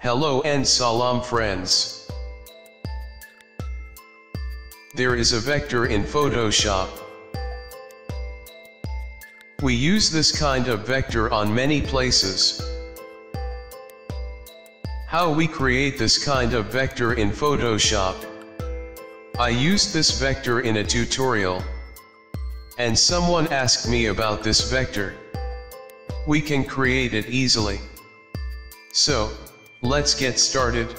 Hello and salam friends. There is a vector in Photoshop. We use this kind of vector on many places. How we create this kind of vector in Photoshop? I used this vector in a tutorial, and someone asked me about this vector. We can create it easily. So, let's get started.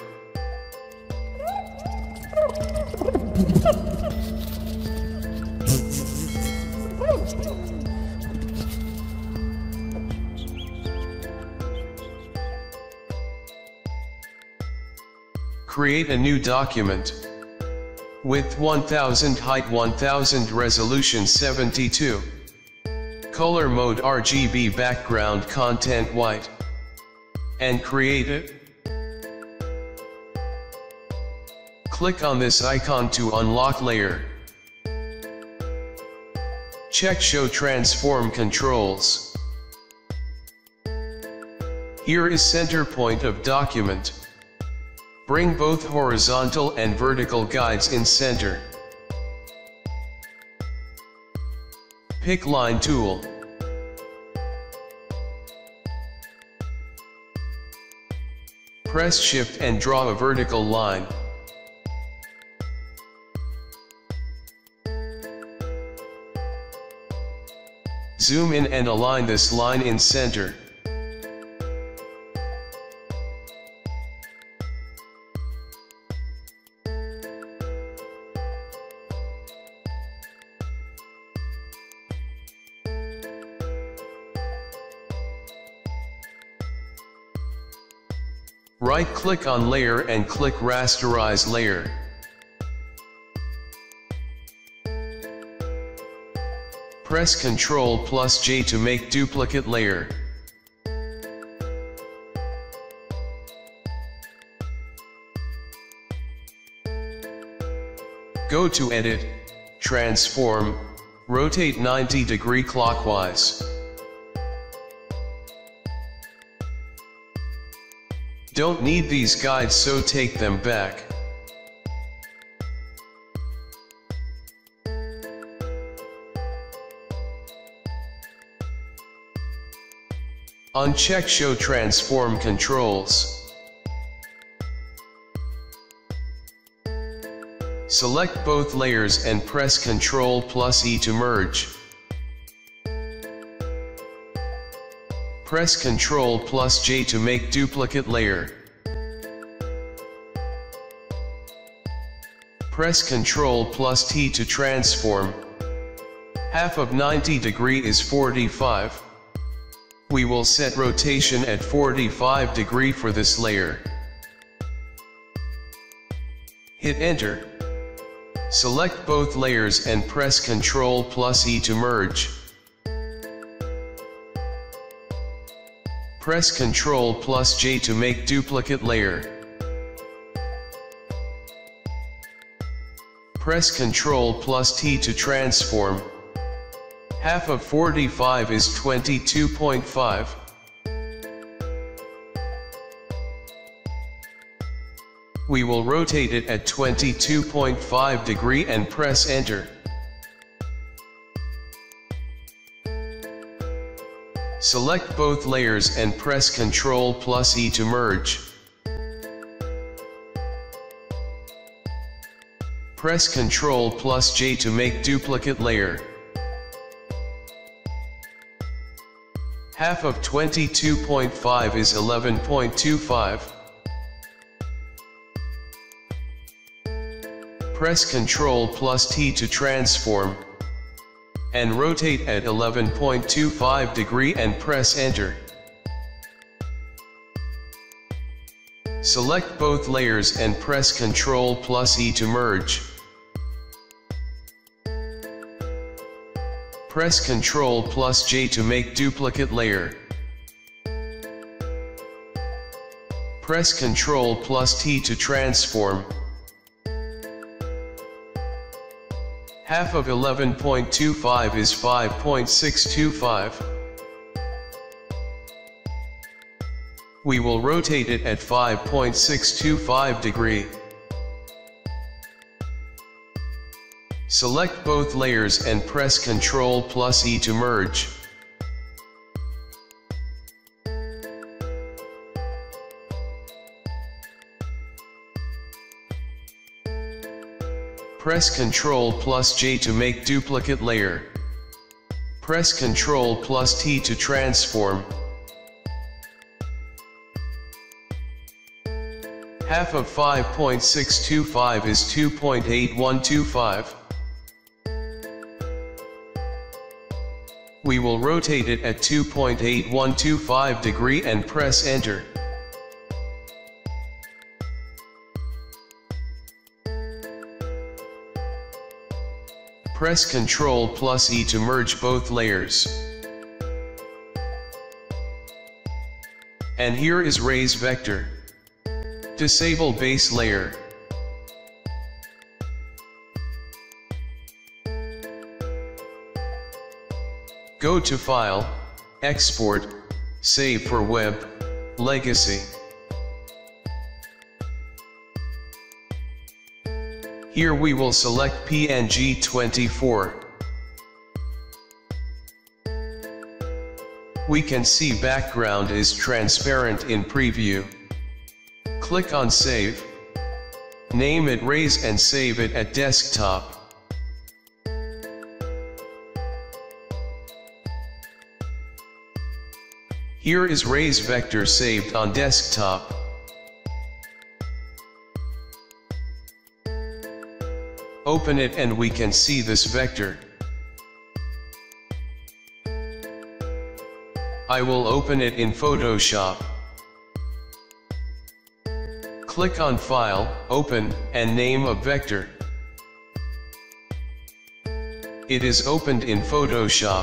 Create a new document. Width 1000, height 1000, resolution 72. Color mode RGB, background content white. And create it. Click on this icon to unlock layer. Check Show Transform Controls. Here is center point of document. Bring both horizontal and vertical guides in center. Pick Line tool. Press Shift and draw a vertical line. Zoom in and align this line in center. Right-click on layer and click Rasterize layer. Press Ctrl+J to make duplicate layer. Go to Edit, Transform, rotate 90° clockwise. Don't need these guides, so take them back. Uncheck Show Transform Controls. Select both layers and press Ctrl+E to merge. Press Ctrl+J to make duplicate layer. Press Ctrl+T to transform. Half of 90° is 45. We will set rotation at 45° for this layer. Hit Enter. Select both layers and press Ctrl+E to merge. Press Ctrl+J to make duplicate layer. Press Ctrl+T to transform. Half of 45 is 22.5. We will rotate it at 22.5° and press Enter. Select both layers and press Ctrl+E to merge. Press Ctrl+J to make duplicate layer. Half of 22.5 is 11.25. Press Ctrl+T to transform. And rotate at 11.25° and press Enter. Select both layers and press Ctrl+E to merge. Press Ctrl+J to make duplicate layer. Press Ctrl+T to transform. Half of 11.25 is 5.625. We will rotate it at 5.625 degree. Select both layers and press Ctrl+E to merge. Press Ctrl+J to make duplicate layer. Press Ctrl+T to transform. Half of 5.625 is 2.8125. We will rotate it at 2.8125 degree and press Enter. Press Ctrl+E to merge both layers. And here is raise vector. Disable base layer. Go to File, Export, Save for Web, Legacy. Here we will select PNG 24. We can see background is transparent in preview. Click on Save. Name it Raise and save it at desktop. Here is Raise vector saved on desktop. Open it and we can see this vector. I will open it in Photoshop. Click on File, Open, and name a vector. It is opened in Photoshop.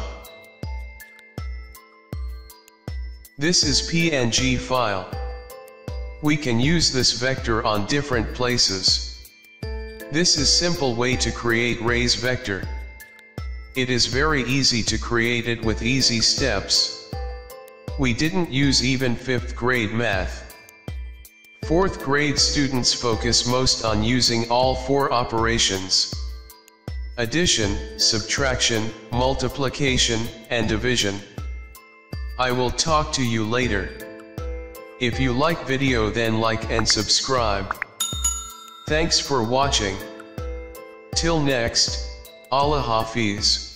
This is PNG file. We can use this vector on different places. This is simple way to create raise vector. It is very easy to create it with easy steps. We didn't use even 5th grade math. 4th grade students focus most on using all 4 operations: addition, subtraction, multiplication, and division. I will talk to you later. If you like video then like and subscribe. Thanks for watching. Till next, Allah Hafiz.